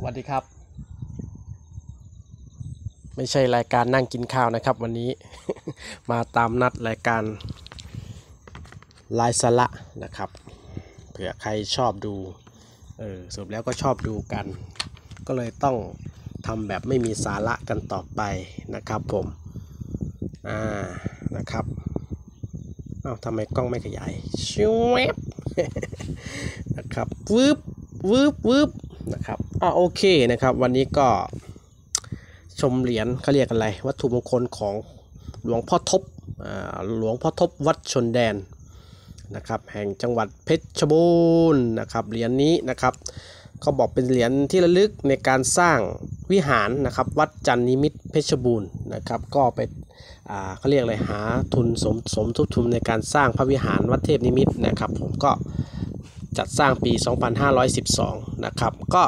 วัสดีครับไม่ใช่รายการนั่งกินข้าวนะครับวันนี้ มาตามนัดรายการไลฟ์สาระนะครับเผื่อใครชอบดูสรุปแล้วก็ชอบดูกันก็เลยต้องทำแบบไม่มีสาระกันต่อไปนะครับผมนะครับทำไมกล้องไม่ขยายชิวบ นะครับวืบนะครับโอเคนะครับวันนี้ก็ชมเหรียญเขาเรียกอะไรวัตถุมงคลของหลวงพ่อทบวัดชนแดนนะครับแห่งจังหวัดเพชรบูรณ์นะครับเหรียญนี้นะครับเขาบอกเป็นเหรียญที่ระลึกในการสร้างวิหารนะครับวัดจันนิมิตรเพชรบูรณ์นะครับก็ไปเขาเรียกอะไรหาทุนสมทบทุนในการสร้างพระวิหารวัดเทพนิมิตรนะครับผมก็จัดสร้างปี 2512 นะครับก็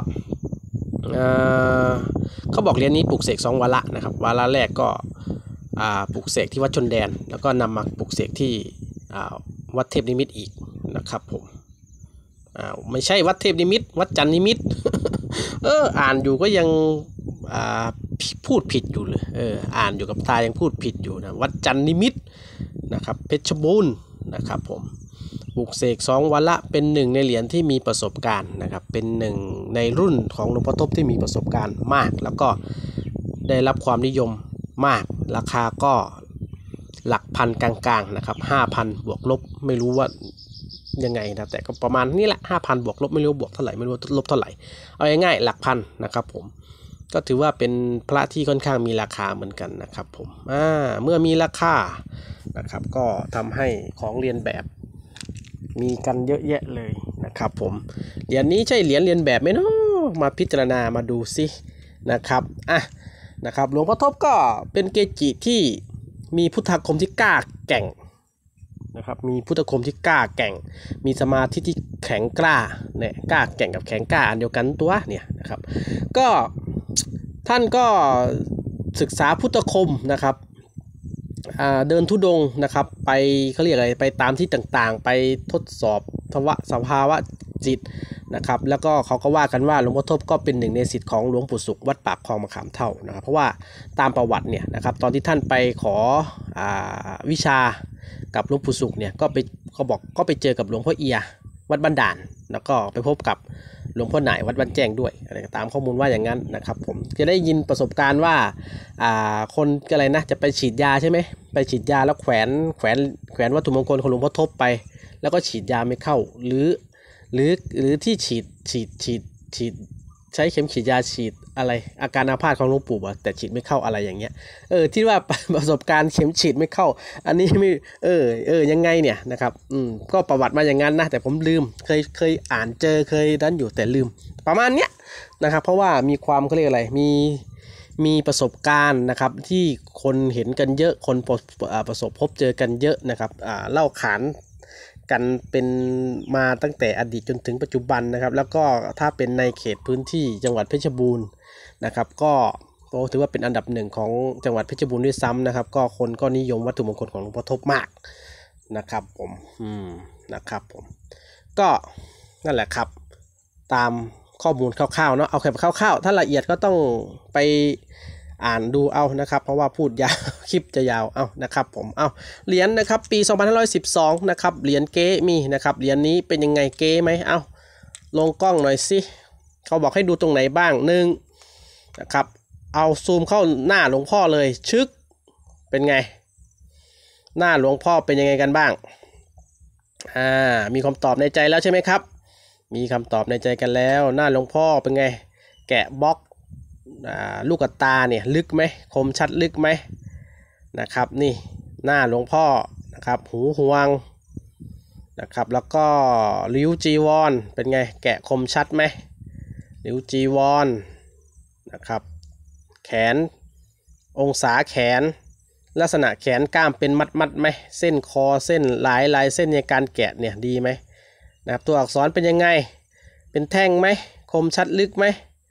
เขาบอกเหรียญนี้ปลูกเสก2 วาระนะครับวาระแรกก็ปลูกเสกที่วัดชนแดนแล้วก็นำมาปลูกเสกที่วัดเทพนิมิตรอีกนะครับผมไม่ใช่วัดเทพนิมิตรวัดจันนิมิตร อ่านอยู่ก็ยังพูดผิดอยู่เลยอ่านอยู่กับตายังพูดผิดอยู่นะวัดจันนิมิตรนะครับเพชรบูรณ์นะครับผมปลูกเสก2 วาระเป็นหนึ่งในเหรียญที่มีประสบการณ์นะครับเป็นหนึ่งในรุ่นของหลวงพ่อทบที่มีประสบการณ์มากแล้วก็ได้รับความนิยมมากราคาก็หลักพันกลางๆนะครับ 5,000 บวกลบไม่รู้ว่ายังไงนะแต่ก็ประมาณนี้แหละ 5,000 บวกลบไม่รู้บวกเท่าไหร่ไม่รู้ลบเท่าไหร่เอาง่ายๆหลักพันนะครับผมก็ถือว่าเป็นพระที่ค่อนข้างมีราคาเหมือนกันนะครับผมเมื่อมีราคานะครับก็ทำให้ของเรียนแบบมีกันเยอะแยะเลยนะครับผมเหรียญนี้ใช่เหรียญเรียนแบบไหมเนาะมาพิจารณามาดูสินะครับนะครับหลวงพ่อทบก็เป็นเกจิที่มีพุทธาคมที่กล้าแก่งนะครับมีพุทธาคมที่กล้าแก่งมีสมาธิที่แข็งกล้าเนี่ยกล้าแก่งกับแข็งกล้าอันเดียวกันตัวเนี่ยนะครับก็ท่านก็ศึกษาพุทธาคมนะครับเดินธุดงค์นะครับไปเขาเรียกอะไรไปตามที่ต่างๆไปทดสอบสภาวะจิตนะครับแล้วก็เขาก็ว่ากันว่าหลวงพ่อทบก็เป็นหนึ่งในศิษย์ของหลวงปู่ศุกร์วัดปากคลองมะขามเท่านะครับเพราะว่าตามประวัติเนี่ยนะครับตอนที่ท่านไปขอวิชากับหลวงปู่ศุกร์เนี่ยก็ไปเจอกับหลวงพ่อเอียวัดบ้านด่านแล้วก็ไปพบกับหลวงพ่อหน่ายวัดบ้านแจ้งด้วยอะไรตามข้อมูลว่าอย่างนั้นนะครับผมจะได้ยินประสบการณ์ว่าคนอะไรนะจะไปฉีดยาใช่ไหมไปฉีดยาแล้วแขวนวัตถุมงคลของหลวงพ่อทบไปแล้วก็ฉีดยาไม่เข้าหรือที่ฉีดใช้เข็มฉีดยาฉีดอะไรอาการอาภาษของหลวงปู่แต่ฉีดไม่เข้าอะไรอย่างเงี้ยที่ว่าประสบการณ์เข็มฉีดไม่เข้าอันนี้ไม่ยังไงเนี่ยนะครับก็ประวัติมาอย่างนั้นนะแต่ผมลืมเคยอ่านเจอเคยนั้นอยู่แต่ลืมประมาณเนี้ยนะครับเพราะว่ามีความเขาเรียกอะไรมีประสบการณ์นะครับที่คนเห็นกันเยอะคนประสบพบเจอกันเยอะนะครับเล่าขานกันเป็นมาตั้งแต่อดีตจนถึงปัจจุบันนะครับแล้วก็ถ้าเป็นในเขตพื้นที่จังหวัดเพชรบูรณ์นะครับก็ถือว่าเป็นอันดับหนึ่งของจังหวัดเพชรบูรณ์ด้วยซ้ำนะครับก็คนก็นิยมวัตถุมงคลของหลวงพ่อทบมากนะครับผมนะครับผมก็นั่นแหละครับตามข้อมูลคร่าวๆเนาะเอาแค่คร่าวๆถ้าละเอียดก็ต้องไปอ่านดูเอานะครับเพราะว่าพูดยาว คลิปจะยาวนะครับผมเหรียญนะครับปี 2512 นะครับเหรียญเก๊มีนะครับเหรียญนี้เป็นยังไงเก๊ไหมลงกล้องหน่อยสิเขาบอกให้ดูตรงไหนบ้างนะครับเอาซูมเข้าหน้าหลวงพ่อเลยชึกเป็นไงหน้าหลวงพ่อเป็นยังไงกันบ้างมีคำตอบในใจแล้วใช่ไหมครับมีคำตอบในใจกันแล้วหน้าหลวงพ่อเป็นไงแกะบล็อกลูกตาเนี่ยลึกไหมคมชัดลึกไหมนะครับนี่หน้าหลวงพ่อนะครับหูห่วงนะครับแล้วก็ริ้วจีวรเป็นไงแกะคมชัดไหมริ้วจีวรนะครับแขนองศาแขนลักษณะแขนกล้ามเป็นมัดไหมเส้นคอเส้นลายเส้นในการแกะเนี่ยดีไหมนะครับตัวอักษรเป็นยังไงเป็นแท่งไหมคมชัดลึกไหม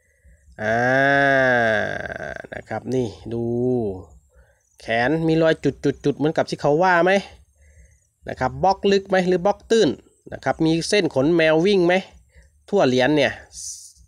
นะครับนี่ดูแขนมีรอยจุดเหมือนกับที่เขาว่าไหมนะครับบล็อกลึกไหมหรือบล็อกตื้นนะครับมีเส้นขนแมววิ่งไหมทั่วเหรียญเนี่ย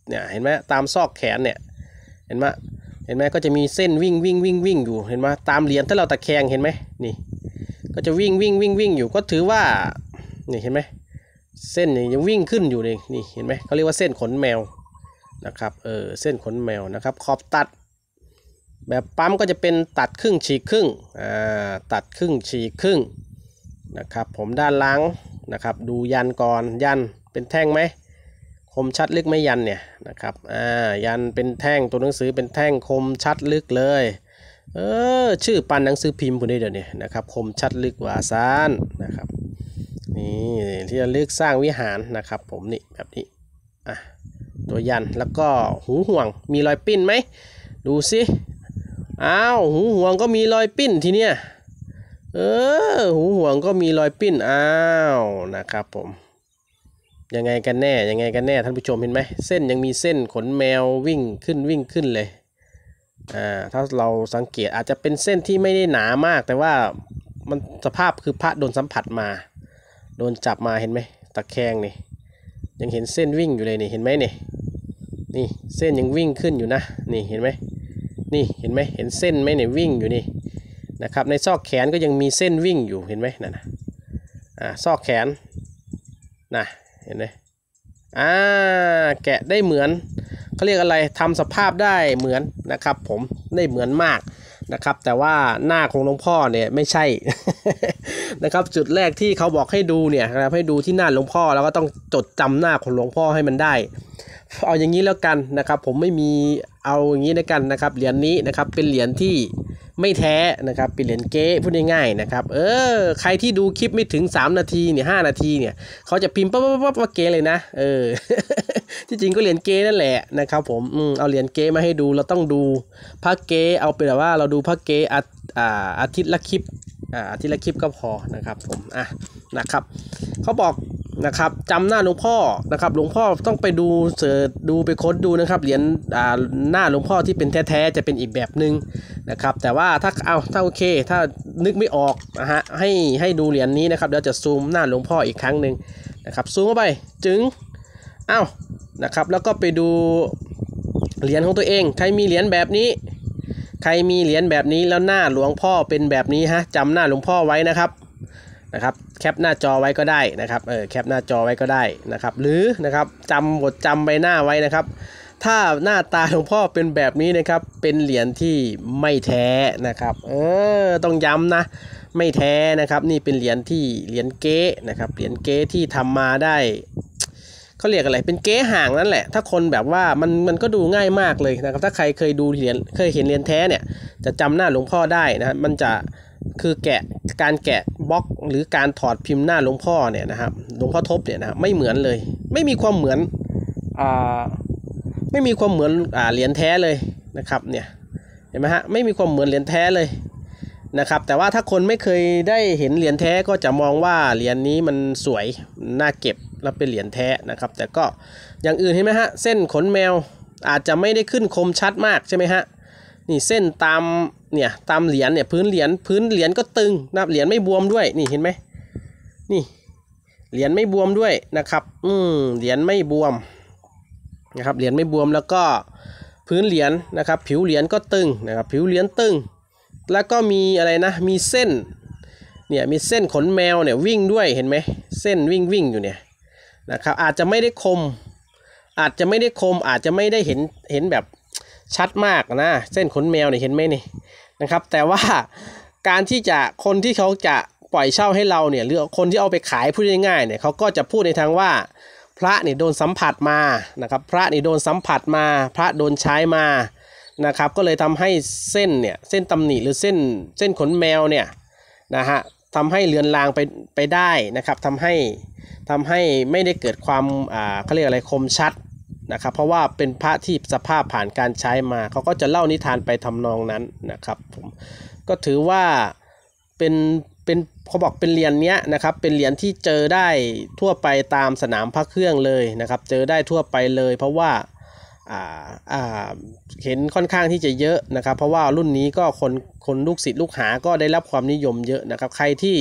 เนี่ยเห็นไหมตามซอกแขนเนี่ยเห็นไหมก็จะมีเส้นวิ่งอยู่เห็นไหมตามเหรียญถ้าเราตะแคงเห็นไหมนี่ก็จะวิ่งอยู่ก็ถือว่านี่เห็นไหมเส้นนี่ยังวิ่งขึ้นอยู่นี่เห็นไหมเขาเรียกว่าเส้นขนแมวนะครับเส้นขนแมวนะครับขอบตัดแบบปั๊มก็จะเป็นตัดครึ่งฉีกครึ่งตัดครึ่งฉีกครึ่งนะครับผมด้านหลังนะครับดูยันก่อนยันเป็นแท่งไหมคมชัดลึกไหมยันเนี่ยนะครับยันเป็นแท่งตัวหนังสือเป็นแท่งคมชัดลึกเลยชื่อปันหนังสือพิมพ์คนนี้เดี๋ยวนี้นะครับคมชัดลึกวาซานนะครับนี่ที่ระลึกสร้างวิหารนะครับผมนี่แบบนี้ตัวยันแล้วก็หูห่วงมีรอยปิ้นไหมดูสิอ้าวหูห่วงก็มีรอยปิ้นทีเนี้ยหูห่วงก็มีรอยปิ้นอ้าวนะครับผมยังไงกันแน่ท่านผู้ชมเห็นไหมเส้นยังมีเส้นขนแมววิ่งขึ้นเลยถ้าเราสังเกตอาจจะเป็นเส้นที่ไม่ได้หนามากแต่ว่ามันสภาพคือพระโดนสัมผัสมาโดนจับมาเห็นไหมตะแคงนี่ยังเห็นเส้นวิ่งอยู่เลยนี่เห็นไหมนี่เส้นยังวิ่งขึ้นอยู่นะนี่เห็นไหมนี่เห็นไหมเห็นเส้นไหมเนี่ยวิ่งอยู่นี่นะครับในซอกแขนก็ยังมีเส้นวิ่งอยู่เห็นไหมนั่นนะซอกแขนนะเห็นไหมแกะได้เหมือนเขาเรียกอะไรทำสภาพได้เหมือนนะครับผมได้เหมือนมากนะครับแต่ว่าหน้าของหลวงพ่อเนี่ยไม่ใช่ นะครับจุดแรกที่เขาบอกให้ดูเนี่ยนะครับให้ดูที่หน้าหลวงพ่อแล้วก็ต้องจดจำหน้าของหลวงพ่อให้มันได้เอาอย่างนี้แล้วกันนะครับผมไม่มีเอาอย่างนี้แล้วกันนะครับเหรียญนี้นะครับเป็นเหรียญที่ไม่แท้นะครับเป็นเหรียญเก๊พูดง่ายๆนะครับใครที่ดูคลิปไม่ถึง3 นาทีเนี่ย5 นาทีเนี่ยเขาจะพิมพ์ปั๊บว่าเก๊เลยนะที่จริงก็เหรียญเก๊นั่นแหละนะครับผมเอาเหรียญเก๊มาให้ดูเราต้องดูพระเก๊เอาเป็นแบบว่าเราดูพระเก๊อาทิตย์ละคลิปก็พอนะครับผมนะครับเขาบอกนะครับจำหน้าหลวงพ่อนะครับหลวงพ่อต้องไปดูเสิร์ชดูไปค้นดูนะครับเหรียญหน้าหลวงพ่อที่เป็นแท้ๆจะเป็นอีกแบบหนึ่งนะครับแต่ว่าถ้าโอเคถ้านึกไม่ออกนะฮะให้ดูเหรียญนี้นะครับเดี๋ยวจะซูมหน้าหลวงพ่ออีกครั้งหนึ่งนะครับซูมเข้าไปจึงนะครับแล้วก็ไปดูเหรียญของตัวเองใครมีเหรียญแบบนี้แล้วหน้าหลวงพ่อเป็นแบบนี้จำหน้าหลวงพ่อไว้นะครับแคปหน้าจอไว้ก็ได้นะครับแคปหน้าจอไว้ก็ได้นะครับหรือนะครับจำใบหน้าไว้นะครับถ้าหน้าตาหลวงพ่อเป็นแบบนี้นะครับเป็นเหรียญที่ไม่แท้นะครับต้องย้ำนะไม่แท้นะครับนี่เป็นเหรียญเก๊นะครับเหรียญเก๊ที่ทำมาได้เขาเรียกอะไรเป็นเก๊ห่างนั่นแหละถ้าคนแบบว่ามันก็ดูง่ายมากเลยนะครับถ้าใครเคยดูเหรียญเคยเห็นเหรียญแท้เนี่ยจะจำหน้าหลวงพ่อได้นะมันจะคือการแกะบล็อกหรือการถอดพิมพ์หน้าหลวงพ่อเนี่ยนะครับหลวงพ่อทบเนี่ยนะไม่เหมือนเลยไม่มีความเหมือนเหรียญแท้เลยนะครับเนี่ยเห็นไหมฮะไม่มีความเหมือนเหรียญแท้เลยนะครับแต่ว่าถ้าคนไม่เคยได้เห็นเหรียญแท้ก็จะมองว่าเหรียญนี้มันสวยน่าเก็บแล้วเป็นเหรียญแท้นะครับแต่ก็อย่างอื่นเห็นไหมฮะเส้นขนแมวอาจจะไม่ได้ขึ้นคมชัดมากใช่ไหมฮะนี่เส้นตามเหรียญเนี่ยพื้นเหรียญก็ตึงนะครับเหรียญไม่บวมด้วยนี่เห็นไหมนี่เหรียญไม่บวมด้วยนะครับเหรียญไม่บวมนะครับเหรียญไม่บวมแล้วก็พื้นเหรียญนะครับผิวเหรียญก็ตึงนะครับผิวเหรียญตึงแล้วก็มีอะไรนะมีเส้นเนี่ยมีเส้นขนแมวเนี่ยวิ่งด้วยเห็นไหมเส้นวิ่งอยู่เนี่ยนะครับอาจจะไม่ได้คมอาจจะไม่ได้เห็นแบบชัดมากนะเส้นขนแมวเนี่ยเห็นไหมนี่นะครับแต่ว่าการที่จะคนที่เขาจะปล่อยเช่าให้เราเนี่ยหรือคนที่เอาไปขายพูดง่ายๆเนี่ยเขาก็จะพูดในทางว่าพระนี่โดนสัมผัสมานะครับพระนี่โดนสัมผัสมาพระโดนใช้มานะครับก็เลยทำให้เส้นตำหนิหรือเส้นขนแมวเนี่ยนะฮะทำให้เลือนลางไปได้นะครับทำให้ไม่ได้เกิดความเขาเรียกอะไรคมชัดนะครับเพราะว่าเป็นพระที่สภาพผ่านการใช้มาเขาก็จะเล่านิทานไปทำนองนั้นนะครับผมก็ถือว่าเป็นเขาบอกเป็นเหรียญเนี้ยนะครับเป็นเหรียญที่เจอได้ทั่วไปตามสนามพระเครื่องเลยนะครับเจอได้ทั่วไปเลยเพราะว่าเห็นค่อนข้างที่จะเยอะนะครับเพราะว่ารุ่นนี้ก็คนลูกศิษย์ลูกหาก็ได้รับความนิยมเยอะนะครับใครที่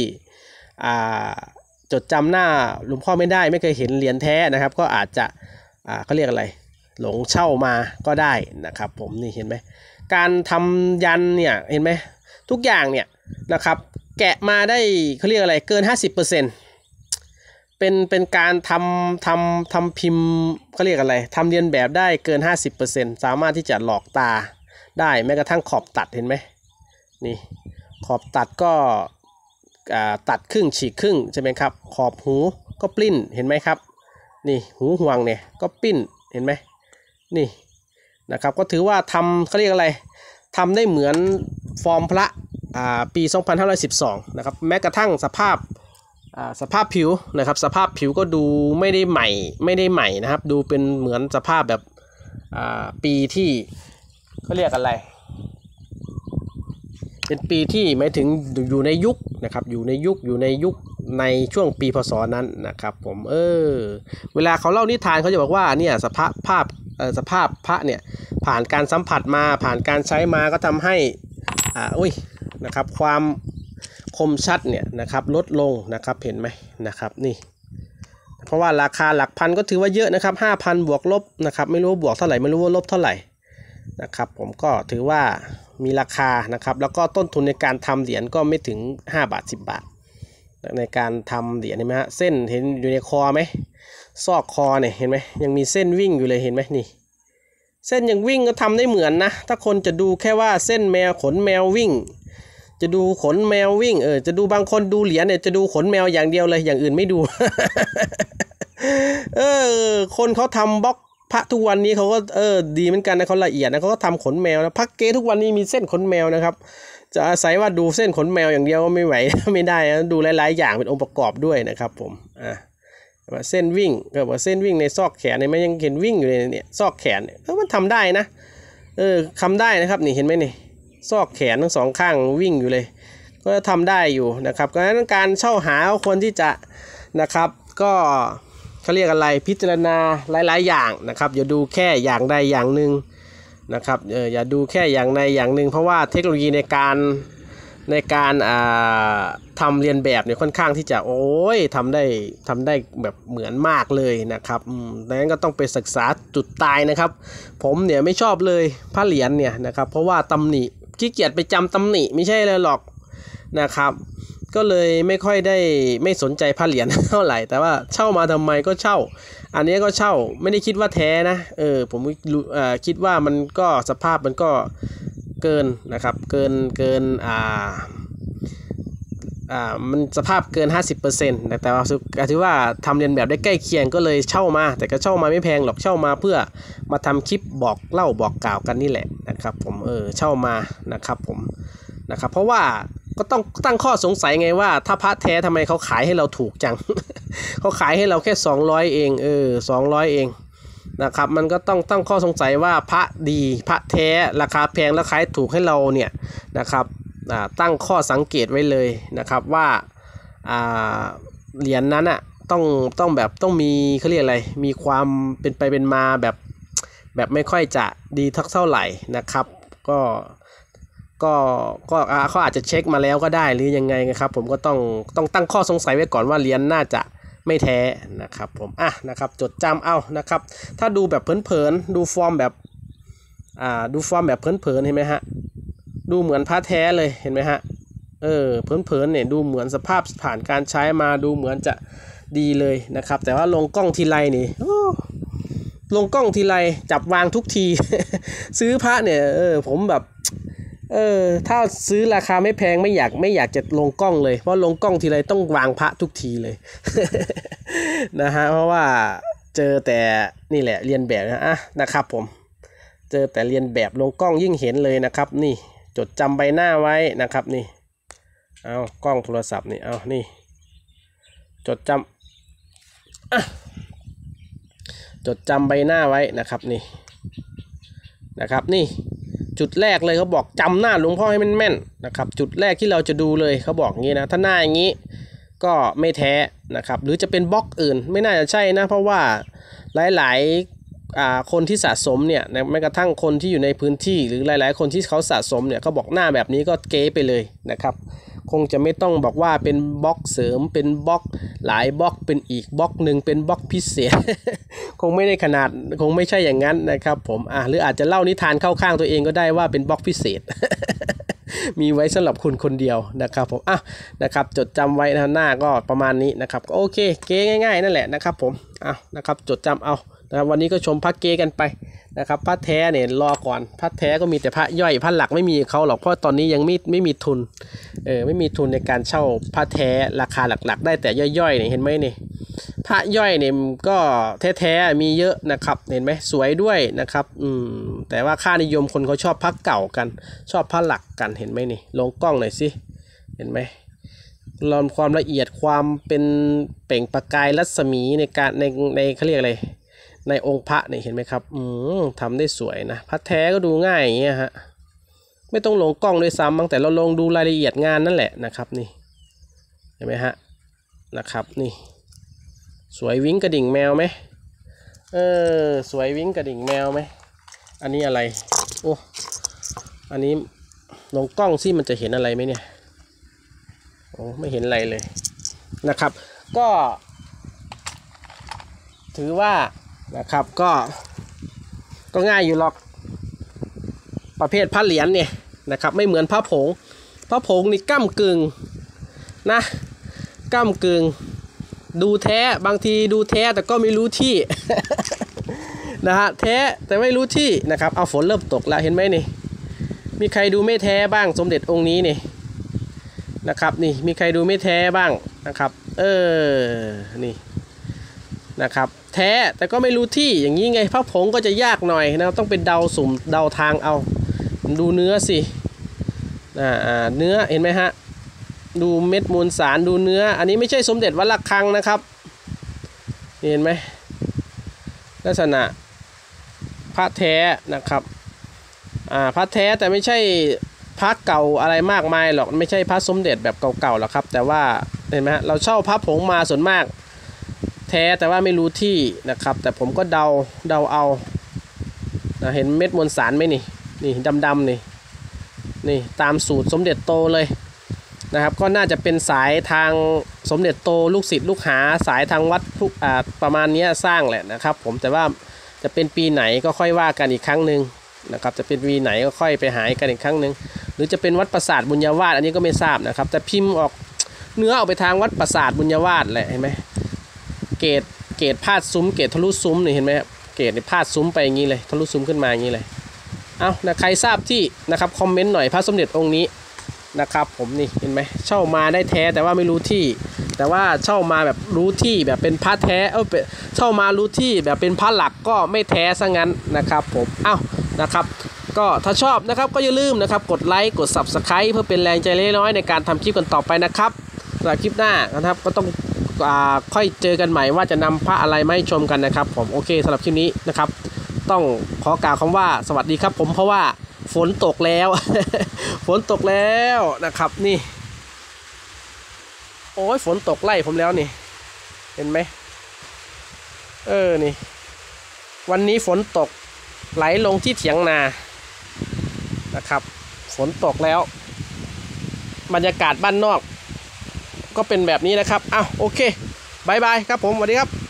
จดจำหน้าหลวงพ่อไม่เคยเห็นเหรียญแท้นะครับก็อาจจะเขาเรียกอะไรหลงเช่ามาก็ได้นะครับผมนี่เห็นไหมการทำยันเนี่ยเห็นไหมทุกอย่างเนี่ยนะครับแกะมาได้เขาเรียกอะไรเกิน 50%เป็นการทำพิมพ์เขาเรียกอะไรทำเรียนแบบได้เกิน 50% สามารถที่จะหลอกตาได้แม้กระทั่งขอบตัดเห็นไหมนี่ขอบตัดก็ตัดครึ่งฉีกครึ่งใช่ไหมครับขอบหูก็ปลิ้นเห็นไหมครับนี่หูห่วงเนี่ยก็ปิ้นเห็นไหมนี่นะครับก็ถือว่าเขาเรียกอะไรทำได้เหมือนฟอร์มพระปี 2512 นะครับแม้กระทั่งสภาพผิวนะครับสภาพผิวก็ดูไม่ได้ใหม่นะครับดูเป็นเหมือนสภาพแบบปีที่เขาเรียกอะไรเป็นปีที่หมายถึงอยู่ในยุคนะครับอยู่ในยุคในช่วงปีพศนั้นนะครับผมเวลาเขาเล่านิทานเขาจะบอกว่าเนี่ยสภาพพระเนี่ยผ่านการสัมผัสมาผ่านการใช้มาก็ทำให้นะครับความคมชัดเนี่ยนะครับลดลงนะครับเห็นไหมนะครับนี่เพราะว่าราคาหลักพันก็ถือว่าเยอะนะครับ 5,000 บวกลบนะครับไม่รู้บวกเท่าไหร่ไม่รู้ว่าลบเท่าไหร่นะครับผมก็ถือว่ามีราคานะครับแล้วก็ต้นทุนในการทำเหรียญก็ไม่ถึง5 บาท 10 บาทในการทำเหรียญเห็นไหมฮะเส้นเห็นอยู่ในคอไหมซอกคอเนี่ยเห็นไหมยังมีเส้นวิ่งอยู่เลยเห็นไหมนี่เส้นยังวิ่งก็ทำได้เหมือนนะถ้าคนจะดูแค่ว่าเส้นแมวขนแมววิ่งจะดูขนแมววิ่งจะดูบางคนดูเหรียญเนี่ยจะดูขนแมวอย่างเดียวเลยอย่างอื่นไม่ดู คนเขาทำบล็อกพระทุกวันนี้เขาก็ดีเหมือนกันนะเขาละเอียดนะเขาก็ทำขนแมวนะพระเก๊ทุกวันนี้มีเส้นขนแมวนะครับจะอาศัยว่าดูเส้นขนแมวอย่างเดียวไม่ไหว ไม่ได้นะดูหลายๆอย่างเป็นองค์ประกอบด้วยนะครับผมเส้นวิ่งก็ว่าเส้นวิ่งในซอกแขนเนี่ยมันยังเห็นวิ่งอยู่เลยเนี่ยซอกแขนเนี่ยมันทำได้นะทำได้นะครับนี่เห็นไหมนี่ซอกแขนทั้งสองข้างวิ่งอยู่เลยก็ทำได้อยู่นะครับเพราะฉะนั้นการเช่าหาควรที่จะนะครับก็เขาเรียกอะไรพิจารณาหลายๆอย่างนะครับอย่าดูแค่อย่างใดอย่างหนึ่งนะครับอย่าดูแค่อย่างใดอย่างหนึ่งเพราะว่าเทคโนโลยีในการทำเรียนแบบเนี่ยค่อนข้างที่จะทำได้แบบเหมือนมากเลยนะครับดังนั้นก็ต้องไปศึกษาจุดตายนะครับผมเนี่ยไม่ชอบเลยพระเหรียญเนี่ยนะครับเพราะว่าตำหนิขี้เกียจไปจำตำหนิไม่ใช่เลยหรอกนะครับก็เลยไม่ค่อยได้ไม่สนใจพระเหรียญเท่าไหร่แต่ว่าเช่ามาทำไมก็เช่าอันนี้ก็เช่าไม่ได้คิดว่าแท้นะผมคิดว่ามันก็สภาพมันก็เกินนะครับเกินมันสภาพเกิน 50% แต่ว่าถือว่าทำเรียนแบบได้ใกล้เคียงก็เลยเช่ามาแต่ก็เช่ามาไม่แพงหรอกเช่ามาเพื่อมาทำคลิปบอกเล่าบอกกล่าวกันนี่แหละนะครับผมเช่ามานะครับผมนะครับเพราะว่าก็ต้องตั้งข้อสงสัยไงว่าถ้าพระแท้ทำไมเขาขายให้เราถูกจัง เขาขายให้เราแค่200เอง200เองนะครับมันก็ต้องตั้งข้อสงสัยว่าพระดีพระแท้ราคาแพงแล้วขายถูกให้เราเนี่ยนะครับตั้งข้อสังเกตไว้เลยนะครับว่าเหรียญนั้นต้องมีเขาเรียกอะไรมีความเป็นไปเป็นมาแบบไม่ค่อยจะดีเท่าไหร่นะครับก็เขาอาจจะเช็คมาแล้วก็ได้หรือยังไงนะครับผมก็ต้องตั้งข้อสงสัยไว้ก่อนว่าเหรียญน่าจะไม่แท้นะครับผมนะครับจดจำเอานะครับถ้าดูแบบเผินๆดูฟอร์มแบบเผินๆเห็นไหมฮะดูเหมือนพระแท้เลยเห็นไหมฮะเผินๆเนี่ยดูเหมือนสภาพผ่านการใช้มาดูเหมือนจะดีเลยนะครับแต่ว่าลงกล้องทีไรนี่ลงกล้องทีไรจับวางทุกที ซื้อพระเนี่ยผมแบบถ้าซื้อราคาไม่แพงไม่อยากจะลงกล้องเลยเพราะลงกล้องทีไรต้องวางพระทุกทีเลย นะฮะเพราะว่าเจอแต่นี่แหละเรียนแบบนะครับผมเจอแต่เรียนแบบลงกล้องยิ่งเห็นเลยนะครับนี่จดจำใบหน้าไว้นะครับนี่เอากล้องโทรศัพท์นี่เอานี่จดจำใบหน้าไว้นะครับนี่นะครับนี่จุดแรกเลยเขาบอกจำหน้าหลวงพ่อให้มันแม่นนะครับจุดแรกที่เราจะดูเลยเขาบอกงี้นะถ้าหน้าอย่างนี้ก็ไม่แท้นะครับหรือจะเป็นบล็อกอื่นไม่น่าจะใช่นะเพราะว่าหลายคนที่สะสมเนี่ยแม้กระทั่งคนที่อยู่ในพื้นที่หรือหลายๆคนที่เขาสะสมเนี่ยเขาบอกหน้าแบบนี้ก็เก๊ไปเลยนะครับคงจะไม่ต้องบอกว่าเป็นบล็อกเสริมเป็นบล็อกหลายบล็อกเป็นอีกบล็อกหนึ่งเป็นบล็อกพิเศษ คงไม่ได้ขนาดคงไม่ใช่อย่างนั้นนะครับผมหรืออาจจะเล่านิทานเข้าข้างตัวเองก็ได้ว่าเป็นบล็อกพิเศษ มีไว้สำหรับคุณคนเดียวนะครับผมนะครับจดจำไว้นะหน้าก็ประมาณนี้นะครับโอเคเก๋ง่ายๆนั่นแหละนะครับผมนะครับจดจำเอานะครับวันนี้ก็ชมพระเก๋กันไปนะครับพระแท้เนี่ยรอก่อนพระแท้ก็มีแต่พระย่อยพระหลักไม่มีเขาหรอกเพราะตอนนี้ยังไม่มีทุนไม่มีทุนในการเช่าพระแท้ราคาหลักๆได้แต่ย่อยๆเนี่ยเห็นไหมนี่พระย่อยเนี่ยก็แท้ๆมีเยอะนะครับเห็นไหมสวยด้วยนะครับแต่ว่าค่านิยมคนเขาชอบพระเก่ากันชอบพระหลักกันเห็นไหมนี่ลงกล้องหน่อยสิเห็นไหมลองความละเอียดความเป็นเปล่งประกายรัศมีในการในเขาเรียกอะไรในองค์พระนี่เห็นไหมครับทำได้สวยนะพระแท้ก็ดูง่ายอย่างเงี้ยฮะไม่ต้องลงกล้องด้วยซ้ำตั้งแต่เราลงดูรายละเอียดงานนั่นแหละนะครับนี่เห็นไหมฮะนะครับนี่สวยวิ่งกระดิ่งแมวไหมสวยวิ่งกระดิ่งแมวไหมอันนี้อะไรโอ้อันนี้ลงกล้องสิมันจะเห็นอะไรไหมเนี่ยโอ้ไม่เห็นอะไรเลยนะครับก็ถือว่านะครับก็ง่ายอยู่หรอกประเภทพระเหรียญเนี่ยนะครับไม่เหมือนพระผงนี่ก้ำกึ่งนะก้ำกึ่งดูแท้บางทีดูแท้แต่ก็ไม่รู้ที่ นะฮะแท้แต่ไม่รู้ที่นะครับเอาฝนเริ่มตกแล้วเห็นไหมนี่มีใครดูไม่แท้บ้างสมเด็จองค์นี้นี่นะครับนี่มีใครดูไม่แท้บ้างนะครับนี่นะครับแท้แต่ก็ไม่รู้ที่อย่างนี้ไงพระผงก็จะยากหน่อยนะต้องเป็นเดาสุ่มเดาทางเอาดูเนื้อสิเนื้อเห็นไหมฮะดูเม็ดมวลสารดูเนื้ออันนี้ไม่ใช่สมเด็จวัดระฆังนะครับเห็นไหมลักษณะพระแท้นะครับพระแท้แต่ไม่ใช่พระเก่าอะไรมากมายหรอกไม่ใช่พระสมเด็จแบบเก่าๆหรอกครับแต่ว่าเห็นไหมฮะเราเช่าพระผงมาส่วนมากแท้แต่ว่าไม่รู้ที่นะครับแต่ผมก็เดาเอาเห็นเม็ดมวลสารไหมนี่ดำนี่ตามสูตรสมเด็จโตเลยนะครับก็น่าจะเป็นสายทางสมเด็จโตลูกศิษย์ลูกหาสายทางวัดประมาณนี้สร้างแหละนะครับผมแต่ว่าจะเป็นปีไหนก็ค่อยว่ากันอีกครั้งหนึ่งนะครับจะเป็นปีไหนก็ค่อยไปหากันอีกครั้งหนึ่งหรือจะเป็นวัดปราสาทบุญญาวาสอันนี้ก็ไม่ทราบนะครับแต่พิมพ์ออกเนื้อออกไปทางวัดปราสาทบุญญาวาสแหละเห็นไหมเกรดพาดซุ้มเกรดทะลุซุ้มนี่เห็นไหมครับเกรดพาดซุ้มไปอย่างนี้เลยทะลุซุ้มขึ้นมาอย่างนี้เลยใครทราบที่นะครับคอมเมนต์หน่อยพระสมเด็จองค์นี้นะครับผมนี่เห็นไหมเช่ามาได้แท้แต่ว่าไม่รู้ที่แต่ว่าเช่ามาแบบรู้ที่แบบเป็นพระแท้เช่ามารู้ที่แบบเป็นพระหลักก็ไม่แท้ซะงั้นนะครับผมนะครับก็ถ้าชอบนะครับก็อย่าลืมนะครับกดไลค์กด Subscribe เพื่อเป็นแรงใจเล็กน้อยในการทำคลิปกันต่อไปนะครับสำหรับคลิปหน้านะครับก็ต้องค่อยเจอกันใหม่ว่าจะนำพระอะไรมาให้ชมกันนะครับผมโอเคสำหรับคลิปนี้นะครับต้องขอกล่าวคำว่าสวัสดีครับผมเพราะว่าฝนตกแล้ว ฝนตกแล้วนะครับนี่โอ้ยฝนตกไล่ผมแล้วนี่เห็นไหมนี่วันนี้ฝนตกไหลลงที่เถียงนานะครับฝนตกแล้วบรรยากาศบ้านนอกก็เป็นแบบนี้นะครับโอเคบายบายครับผมสวัสดีครับ